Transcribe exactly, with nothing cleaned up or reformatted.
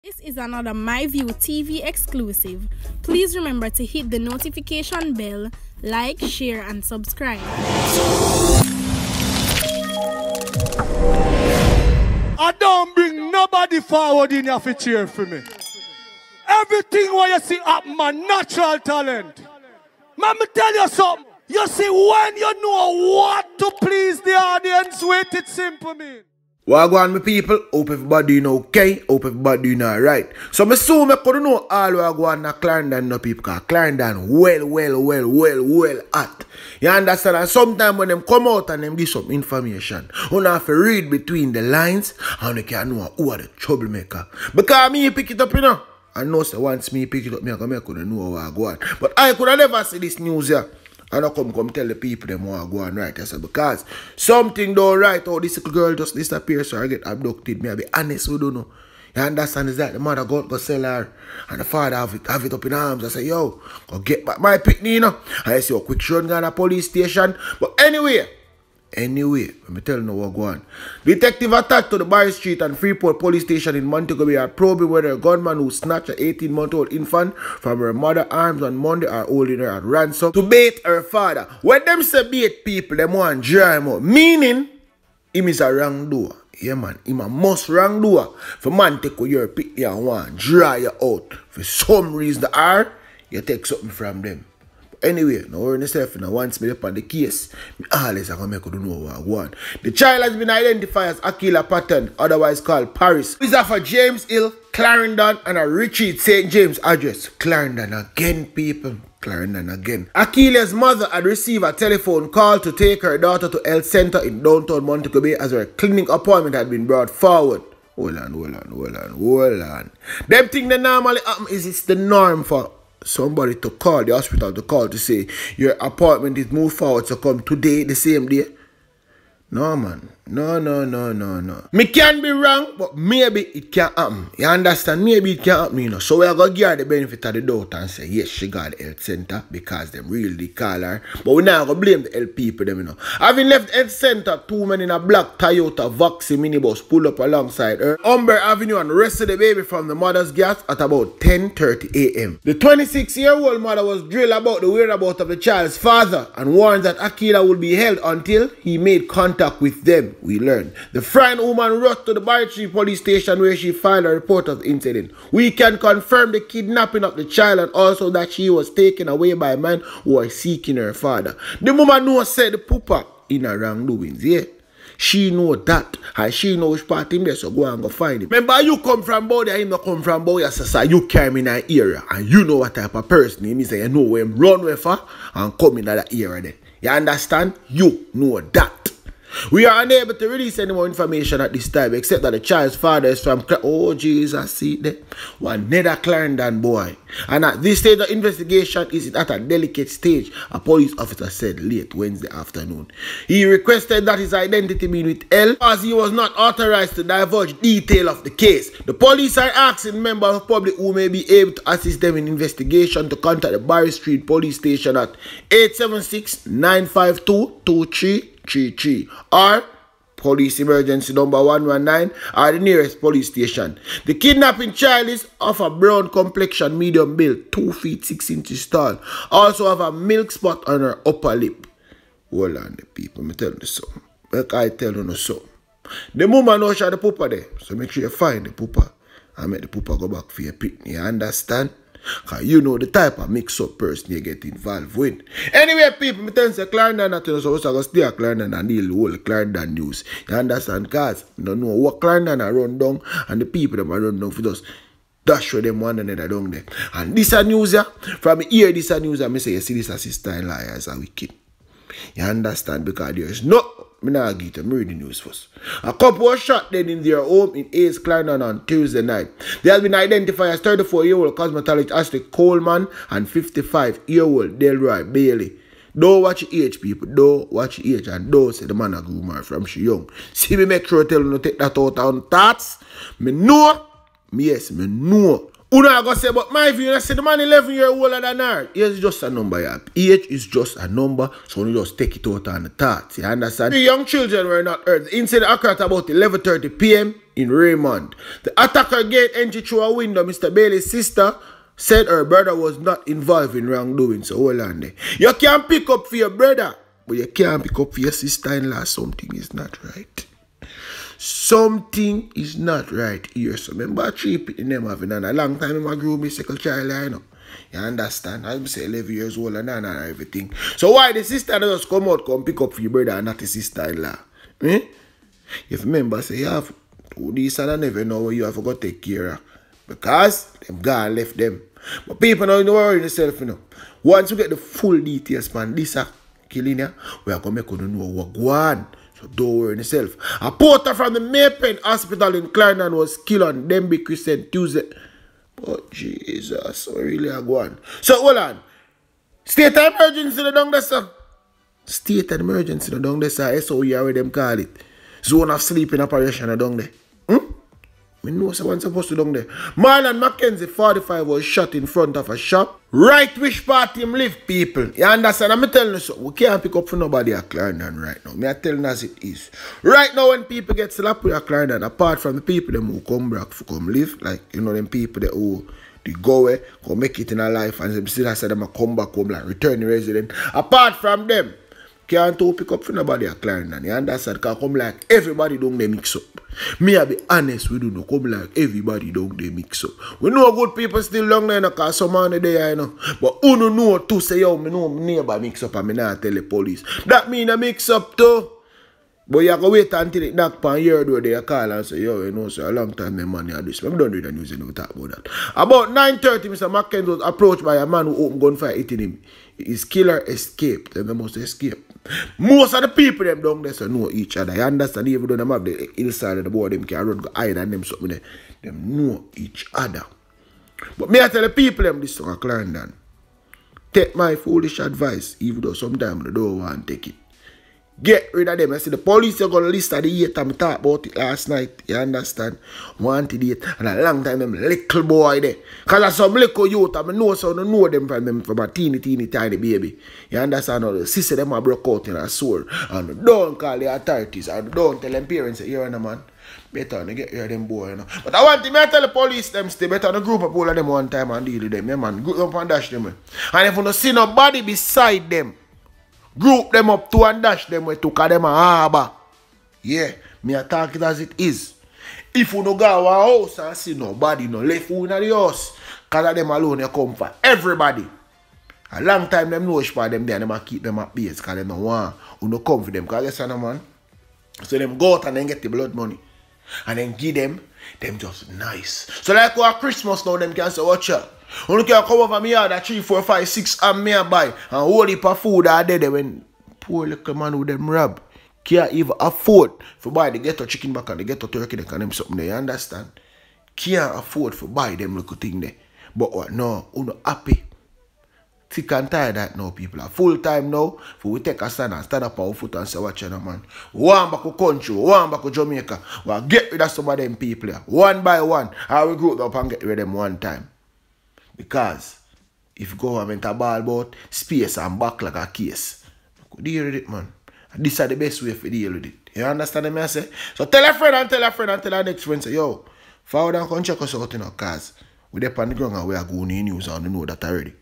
This is another MyView T V exclusive. Please remember to hit the notification bell, like, share, and subscribe. I don't bring nobody forward in here to cheer for me. Everything what you see up, my natural talent. Let me tell you something. You see, when you know what to please the audience with, it's simple, man. Wagwan, my people, hope everybody doing okay, hope everybody doing alright. So me soon I could know all Wagwan na Clarendon no people, cause Clarendon well, well, well, well, well hot. You understand? And sometimes when them come out and them give some information, you have to read between the lines and you can know who are the troublemaker. Because me pick it up, you know. I know so once me pick it up, me I couldn't know Wagwan. But I could have never see this news here. And I come come tell the people them want to go on right. I said, because something don't right, oh, this little girl just disappears, so I get abducted. Me, I be honest, we don't know. You understand? Is that the mother got go sell her and the father have it, have it up in arms. I say, yo, go get back my picnic, you know. And I say, oh, quick run down a police station. But anyway, anyway, let me tell you now what go on. Detective attached to the Barry Street and Freeport police station in Montego Bay are probing whether a gunman who snatched an eighteen-month-old infant from her mother's arms on Monday are holding her at ransom to bait her father. When them say bait people, them want dry him out. Meaning, him is a wrongdoer. Yeah, man, him a must wrongdoer. For man take your pick and want dry you out. For some reason, the R, you take something from them. Anyway, now worry yourself, now once me up on the case, me always are going to make you know what I want. The child has been identified as Akila Patton, otherwise called Paris. He's for James Hill, Clarendon, and a Richard Saint James address. Clarendon again, people. Clarendon again. Akila's mother had received a telephone call to take her daughter to health center in downtown Montego Bay as her clinic appointment had been brought forward. Hold on, hold on, hold on, hold on. Them thing that normally happen is it's the norm for somebody to call the hospital to call to say your appointment is moved forward to come today, the same day. No, man. No, no, no, no, no. Me can be wrong, but maybe it can happen. You understand? Maybe it can happen, you know. So we are going to give her the benefit of the doubt and say, yes, she got the health center because them really call her. But we're not going to blame the health people, them, you know. Having left health center, two men in a black Toyota Voxy minibus pulled up alongside her Umber Avenue and rescued the baby from the mother's gas at about ten thirty a m The twenty-six-year-old mother was drilled about the whereabouts of the child's father and warned that Akila would be held until he made contact with them. We learned. The frightened woman rushed to the Barry Street police station where she filed a report of the incident. We can confirm the kidnapping of the child and also that she was taken away by a man who was seeking her father. The woman knows said the pooper in her wrongdoings, yeah. She know that, and she know which part him there, so go and go find him. Remember, you come from Bowder, him not come from Bowder, so you came in that area, and you know what type of person he is, and you know where him run with her, and come in that area there. You understand? You know that. We are unable to release any more information at this time, except that the child's father is from, oh Jesus, see there, one nether Clarendon boy. And at this stage of investigation is at a delicate stage, a police officer said late Wednesday afternoon. He requested that his identity be withheld as he was not authorized to divulge detail of the case. The police are asking members of the public who may be able to assist them in investigation to contact the Barry Street police station at eight seven six, nine five two, two three three three or police emergency number one one nine or the nearest police station. The kidnapping child is of a brown complexion, medium build, two feet six inches tall. Also have a milk spot on her upper lip. Hold on, the people, me tell you something. Like I tell you something. The woman knows she had the pooper there, so make sure you find the pooper and make the pooper go back for your picnic. You understand? Because you know the type of mix-up person you get involved with. Anyway, people, me tell you, Clarendon not to know, so I'm going to stay at Clarendon and deal with the whole Clarendon news. You understand? Because you don't know what Clarendon are run down and the people that are run down for just dash with them one another down there. And this is news, yeah? From here, this is news, I say, you see this as sister-in-law as a wicked. You understand? Because there is no... I'm not going to read the news first. A couple was shot dead in their home in East Clarendon on Tuesday night. They have been identified as thirty-four-year-old cosmetologist Ashley Coleman and fifty-five-year-old Delroy Bailey. Don't watch your age, people. Don't watch your age and don't say the man a groomer from she young. See me make sure I tell you to take that out on thoughts. Me know. Yes, me know. Who not gonna say, but my view, I say the man eleven year older than her. Age is just a number, yeah. Age is just a number, so you just take it out on the thoughts. You understand? The young children were not hurt. The incident occurred at about eleven thirty p m in Raymond. The attacker gained entry through a window. Mister Bailey's sister said her brother was not involved in wrongdoing. So hold on there. You can pick up for your brother, but you can't pick up for your sister-in-law. Something is not right. Something is not right here. So remember three people them having and a long time I grew my second child, you know. You understand? I'm say eleven years old and, and everything. So why the sister just come out, come pick up for your brother and not the sister-in-law? Eh? If remember, say you have to this and I never know where you have to take care of. Because them God left them. But people now don't worry themselves, you know. Once you get the full details, man, this a killing you, we are going to make you know what go on. So don't worry yourself. A porter from the Maypen Hospital in Clarendon was killed on Denby Christian Tuesday. But Jesus, so really a go on. So hold on. State of emergency the down there, sir. State of emergency the down there, sir. That's how you are them call it. Zone of sleeping operation the down there. Hmm? I know someone's supposed to down there. Marlon Mackenzie, forty-five, was shot in front of a shop. Right which part him live, people. You understand? I'm telling you something. We can't pick up for nobody at Clarendon right now. Me I telling as it is. Right now when people get slapped with a Clarendon, apart from the people them who come back to come live, like, you know, them people that who they go away, go make it in a life, and them still say them come back home, like returning resident. Apart from them, can't to pick up for nobody at Clarendon. You understand? Because come like everybody don't they mix up. Me I be honest with you, no come like everybody don't they mix up. We know good people still long there, because some man there, you know. But who no know to say, yo, me know my neighbor mix up and me not tell the police. That mean I mix up too. But you have to wait until it knock on your door, they call and say, yo, you know, so a long time my money had this. I don't read the news, you know, talk about that. About nine thirty, Mister Mackenzie was approached by a man who opened gunfire hitting him. His killer escaped, and they must escape. Most of the people them down there so know each other. You understand? Even though them have the hillside of the board, them can run go hide and them something there. Them know each other. But me I tell the people them this song Clarendon. Take my foolish advice, even though sometimes they don't want to take it. Get rid of them. I see the police are going to list of the eight time talk about it last night. You understand? Wanted it. And a long time them little boy there. Because there's some little youth I know so I know them from them from a teeny teeny tiny baby. You understand? Now the sister them are broke out in a sword. And don't call the authorities. And don't tell them parents that you're in a man. Better to get rid of them boy, you know. But I want to me tell the police them stay better than group of all of them one time and deal with them. Yeah, man. Group up and dash them. And if you don't see nobody beside them, group them up to and dash them with to call them a harbor. Yeah, me attack it as it is. If you no go to our house and see nobody, no left you in the house, because of them alone you come for everybody. A long time them know for them there and them keep them at base because they don't want you no come for them. Because yes, no man. So them go out and then get the blood money. And then give them, them just nice. So like our Christmas now, them can say, watch out. You can come over me that three, four, five, six and me buy and hold it for food all day when poor little man with them rob can't even afford to buy the ghetto chicken back and the ghetto turkey they can them something there, you understand? Can't afford to buy them little thing there. But what no, you know happy. Sick and tired that now people are full time now for we take a stand and stand up our foot and say watch you know man. One back to country, one back to Jamaica. We'll get rid of some of them people here. One by one. I will grow up and get rid of them one time. Because if government a ball about space and back like a case, I could deal with it, man. And this is the best way to deal with it. You understand what I say? So tell a friend and tell a friend and tell a next friend, say, yo, forward and come check us out, you know, because we're up on the ground and we are going in news and we know that already.